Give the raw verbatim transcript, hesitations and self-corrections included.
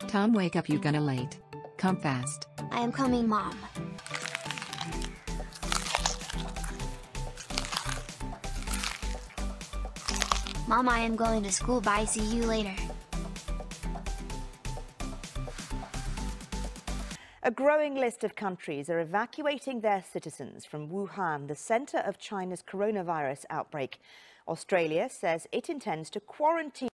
Tom, wake up, you gonna late. Come fast. I am coming, Mom. Mom, I am going to school. Bye, see you later. A growing list of countries are evacuating their citizens from Wuhan, the centre of China's coronavirus outbreak. Australia says it intends to quarantine